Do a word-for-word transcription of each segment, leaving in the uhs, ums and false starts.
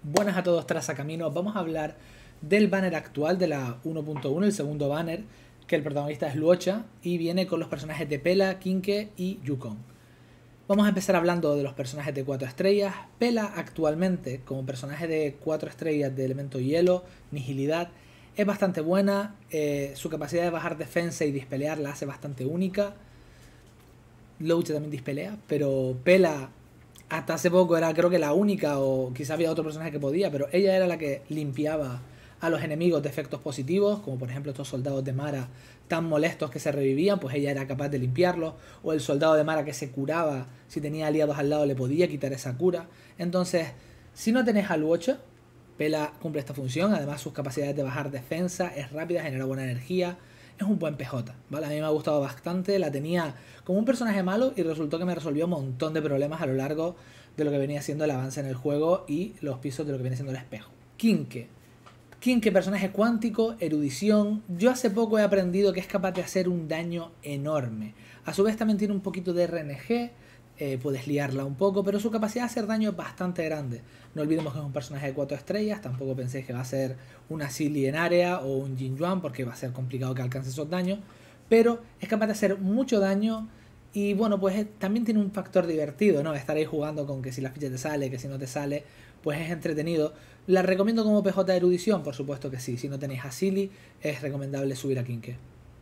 Buenas a todos, Trazacaminos. Vamos a hablar del banner actual de la uno punto uno, el segundo banner, que el protagonista es Luocha y viene con los personajes de Pela, Kinke y Yukon. Vamos a empezar hablando de los personajes de cuatro estrellas. Pela actualmente, como personaje de cuatro estrellas de elemento hielo, nihilidad, es bastante buena. Eh, su capacidad de bajar defensa y dispelear la hace bastante única. Luocha también dispelea, pero Pela hasta hace poco era creo que la única, o quizá había otro personaje que podía, pero ella era la que limpiaba a los enemigos de efectos positivos, como por ejemplo estos soldados de Mara tan molestos que se revivían, pues ella era capaz de limpiarlos, o el soldado de Mara que se curaba, si tenía aliados al lado le podía quitar esa cura. Entonces, si no tenés a Luocha, Pela cumple esta función. Además sus capacidades de bajar defensa, es rápida, genera buena energía, es un buen P J, ¿vale? A mí me ha gustado bastante, la tenía como un personaje malo y resultó que me resolvió un montón de problemas a lo largo de lo que venía siendo el avance en el juego y los pisos de lo que viene siendo el espejo. Kinke. Kinke, personaje cuántico, erudición. Yo hace poco he aprendido que es capaz de hacer un daño enorme. A su vez también tiene un poquito de R N G, eh, puedes liarla un poco, pero su capacidad de hacer daño es bastante grande. No olvidemos que es un personaje de cuatro estrellas, tampoco penséis que va a ser una Silly en área o un Jin Yuan, porque va a ser complicado que alcance esos daños, pero es capaz de hacer mucho daño. Y bueno, pues también tiene un factor divertido, ¿no? Estar ahí jugando con que si la ficha te sale, que si no te sale, pues es entretenido. ¿La recomiendo como P J de erudición? Por supuesto que sí. Si no tenéis a Silly, es recomendable subir a Kinke.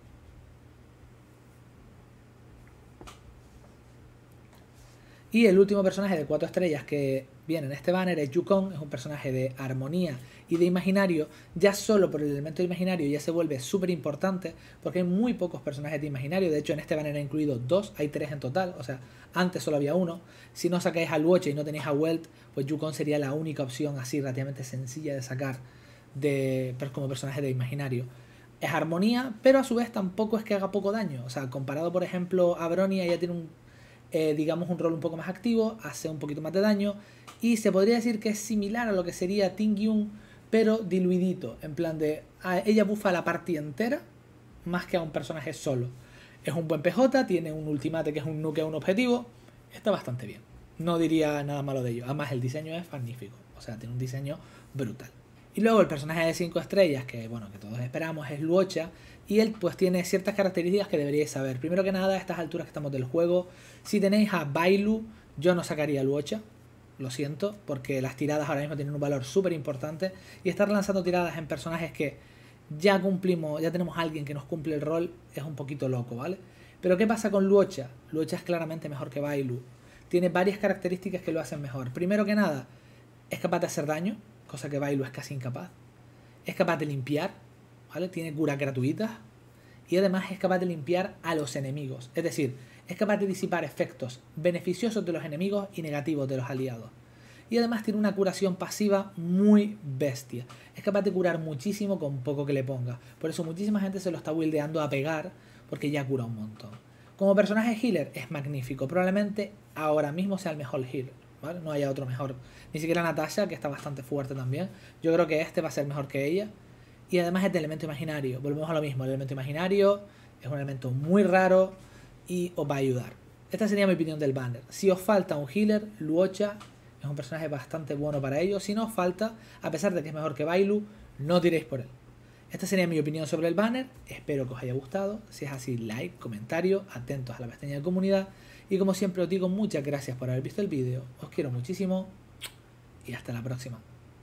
Y el último personaje de cuatro estrellas que viene en este banner es Yukon. Es un personaje de armonía y de imaginario. Ya solo por el elemento de imaginario ya se vuelve súper importante, porque hay muy pocos personajes de imaginario. De hecho, en este banner he incluido dos, hay tres en total. O sea, antes solo había uno. Si no sacáis a Luocha y no tenéis a Welt, pues Yukon sería la única opción así relativamente sencilla de sacar de, como personaje de imaginario. Es armonía, pero a su vez tampoco es que haga poco daño. O sea, comparado por ejemplo a Bronya, ya tiene un Eh, digamos un rol un poco más activo, hace un poquito más de daño y se podría decir que es similar a lo que sería Tingyun, pero diluidito, en plan de a ella bufa a la partida entera más que a un personaje solo. Es un buen P J, tiene un ultimate que es un nuke a un objetivo, está bastante bien, no diría nada malo de ello. Además el diseño es magnífico, o sea, tiene un diseño brutal. Y luego el personaje de cinco estrellas, que bueno, que todos esperamos, es Luocha. Y él pues tiene ciertas características que deberíais saber. Primero que nada, a estas alturas que estamos del juego, si tenéis a Bailu, yo no sacaría a Luocha. Lo siento, porque las tiradas ahora mismo tienen un valor súper importante. Y estar lanzando tiradas en personajes que ya cumplimos, ya tenemos a alguien que nos cumple el rol, es un poquito loco, ¿vale? Pero ¿qué pasa con Luocha? Luocha es claramente mejor que Bailu. Tiene varias características que lo hacen mejor. Primero que nada, es capaz de hacer daño, cosa que Bailu es casi incapaz. Es capaz de limpiar, ¿vale? Tiene curas gratuitas. Y además es capaz de limpiar a los enemigos. Es decir, es capaz de disipar efectos beneficiosos de los enemigos y negativos de los aliados. Y además tiene una curación pasiva muy bestia. Es capaz de curar muchísimo con poco que le ponga. Por eso muchísima gente se lo está buildeando a pegar, porque ya cura un montón. Como personaje healer es magnífico. Probablemente ahora mismo sea el mejor healer, ¿vale? No haya otro mejor. Ni siquiera Natasha, que está bastante fuerte también. Yo creo que este va a ser mejor que ella. Y además es de elemento imaginario. Volvemos a lo mismo. El elemento imaginario es un elemento muy raro y os va a ayudar. Esta sería mi opinión del banner. Si os falta un healer, Luocha es un personaje bastante bueno para ello. Si no os falta, a pesar de que es mejor que Bailu, no tiréis por él. Esta sería mi opinión sobre el banner. Espero que os haya gustado. Si es así, like, comentario, atentos a la pestaña de comunidad. Y como siempre os digo, muchas gracias por haber visto el vídeo. Os quiero muchísimo y hasta la próxima.